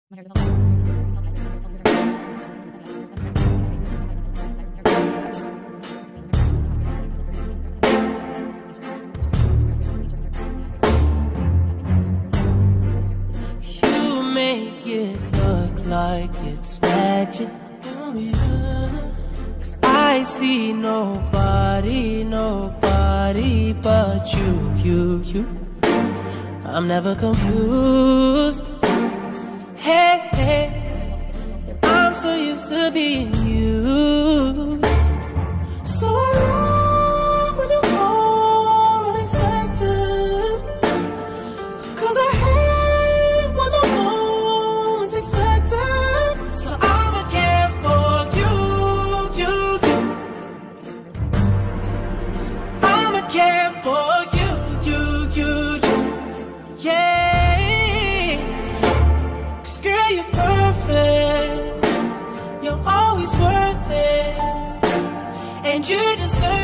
You make it look like it's magic. Oh yeah. 'Cause I see nobody but you. I'm never confused. Hey, and I'm so used to being used. So I love when you call unexpected, 'cause I hate when the moment's expected. So I'ma care for you. I'ma care for you. Yeah, 'cause girl, you're perfect. You're always worth it, and you deserve